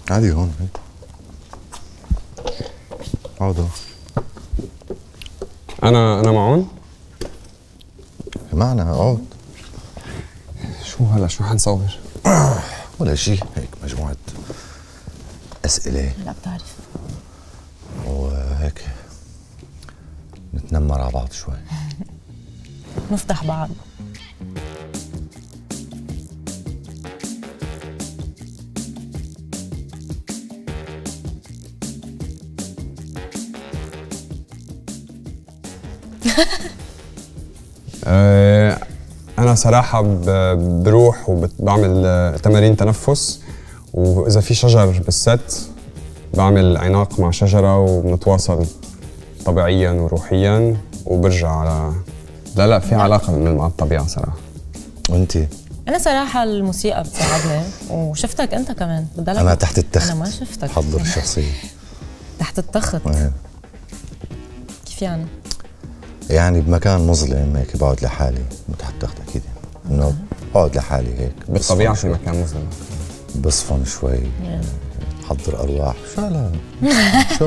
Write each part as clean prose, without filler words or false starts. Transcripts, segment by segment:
عادي هون اقعدوا. انا معون؟ معنا اقعد. شو هلا شو حنصور؟ ولا شيء، هيك مجموعة أسئلة. لا بتعرف. وهيك نتنمر على بعض شوي. نفضح بعض. أنا صراحة بروح وبعمل تمارين تنفس، وإذا في شجر بالست بعمل عناق مع شجرة وبنتواصل طبيعياً وروحياً وبرجع على لا في علاقة مع الطبيعة صراحة. وأنتِ؟ أنا صراحة الموسيقى بتساعدني، وشفتك أنت كمان بتضلك. أنا تحت التخت. أنا ما شفتك. حضر الشخصية. تحت التخت. كيف يعني؟ يعني بمكان مظلم هيك بقعد لحالي، مو تحت التخت أكيد، إنه بقعد لحالي هيك بالطبيعة في مكان مظلم. بصفن شوي، بحضر أرواح. شو لا شو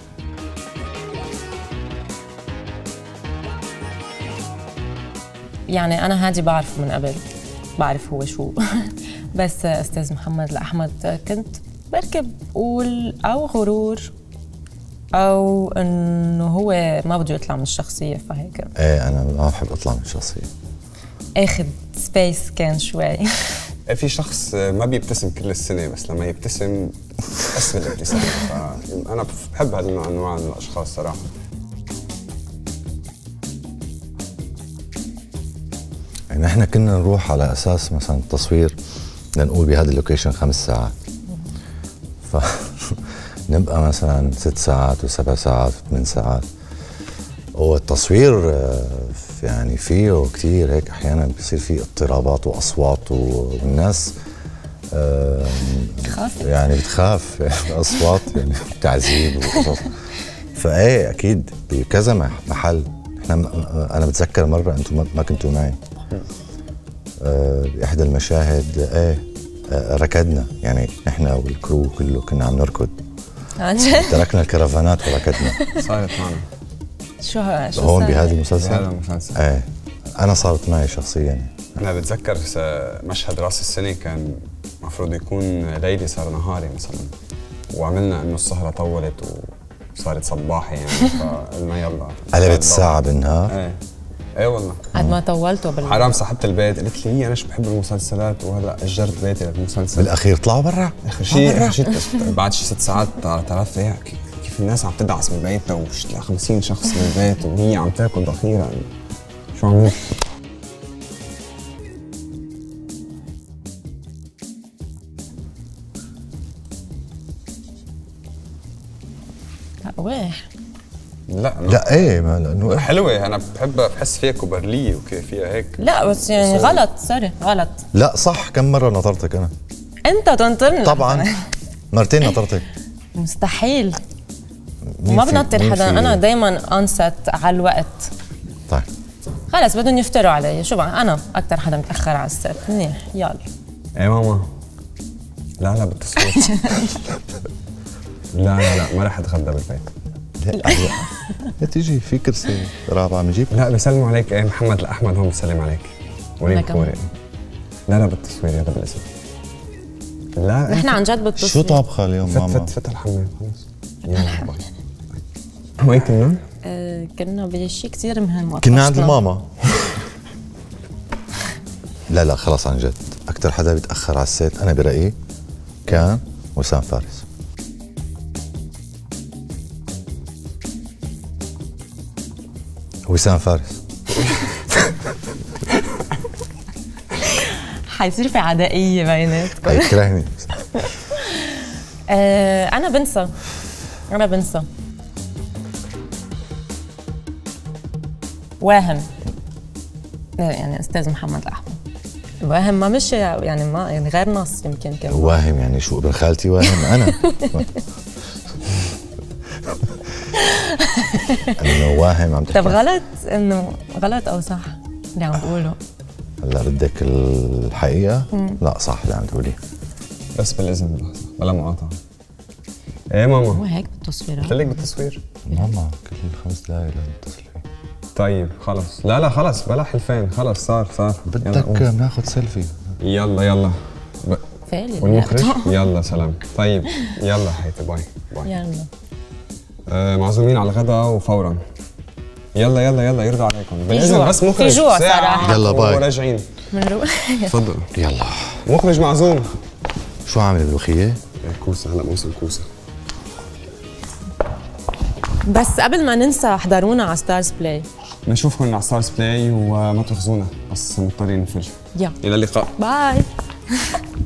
يعني أنا هادي بعرفه من قبل، بعرف هو شو بس أستاذ محمد الأحمد كنت بركب قول أو غرور أو إنه هو ما بده يطلع من الشخصية، فهيك. إيه أنا ما بحب أطلع من الشخصية. آخد سبيس كان شوي. في شخص ما بيبتسم كل السنة، بس لما يبتسم أسمى الابتسامة، فأنا بحب هالأنواع من الأشخاص صراحة. يعني احنا كنا نروح على اساس مثلا التصوير لنقول بهذا اللوكيشن 5 ساعات، فنبقى مثلا 6 ساعات و7 ساعات و8 ساعات، والتصوير يعني فيه كثير هيك احيانا بيصير فيه اضطرابات واصوات والناس يعني بتخاف الاصوات يعني تعذيب وقصص. فايه اكيد بكذا محل. احنا انا بتذكر مره انتم ما كنتوا معي بإحدى المشاهد ركضنا، يعني احنا والكرو كله كنا عم نركض. عن جد؟ تركنا الكرفانات وركضنا. صارت معنا. شو هون بهذا المسلسل؟ بهذا المسلسل. ايه انا صارت معي شخصيا. انا بتذكر مشهد راس السنة كان المفروض يكون ليلي صار نهاري مثلا، وعملنا انه السهرة طولت وصارت صباحي يعني، فقلنا يلا قلبت الساعة بالنهار. ايه والله قد ما طولته حرام صاحبة البيت قالت لي انا مش بحب المسلسلات، وهلا اجرت بيتي للمسلسل. بالاخير طلعوا برا. اخر شيء بعد 6 ساعات طلعت ليها كيف الناس عم تدعس من بيتها وش 50 شخص من البيت وهي عم تاكل ضخيره، شو عملت؟ لا واح. لا ايه ما لانه حلوه، انا بحس فيها كوبرليه وكيف فيها هيك. لا بس يعني غلط، سوري غلط. لا صح. كم مرة نطرتك انا؟ انت تنطرني طبعا. مرتين نطرتك. مستحيل. ما بنطر حدا، انا دايما انست على الوقت. طيب خلص بدهم يفتروا علي، شو بقى انا اكثر حدا متاخر على الست. منيح يلا. ايه ماما لا بالتصوير. لا ما رح اتغدى بالبيت. لا تيجي في كرسي رابعة بنجيب. لا بسلموا عليك. ايه محمد الأحمد هون بسلم عليك. وليد كوري. لا بالتصوير هذا بالاسم. لا نحن عن جد بالتصوير. شو طابخة اليوم ماما؟ فت الحمام خلص. يلا باي. وين كنا؟ كنا بشيء كثير مهم. كنا عند الماما. لا خلص عن جد أكثر حدا بيتأخر على السيت أنا برأيي كان وسام فارس. وسام فارس. حيصير في عدائية بيناتكم. هيكرهني. أنا بنسى. واهم يعني أستاذ محمد الأحمد واهم، ما مش يعني ما يعني غير نص يمكن كمان. واهم يعني شو؟ ابن خالتي واهم أنا. انه واهم عم تحكي. طب غلط انه غلط او صح اللي عم تقوله؟ هلا بدك الحقيقة؟ لا صح اللي عم تقوليه. بس بالإذن بلا مقاطعة. ايه هو ماما؟ هيك بالتصوير قلت لك بالتصوير. ماما كل 5 دقايق لازم تتصل فيه. طيب خلص، لا خلص بلا حلفان، خلص صار. بدك ناخذ سيلفي. يلا فعلي والمخرج يلا سلام. طيب يلا حياتي، باي. يلا معزومين على الغداء وفورا. يلا يرضى عليكم في بالاذن، جوع، بس مخرج في جوع ساعة صراحة. يلا باي. وراجعين. بنروح. تفضل. يلا. مخرج معزوم. شو عامل ملوخيه؟ كوسه، هلا موسم كوسه. بس قبل ما ننسى احضرونا على ستارز بلاي. نشوفكم على ستارز بلاي وما تخزونا، بس مضطرين نفل. يلا الى اللقاء. باي.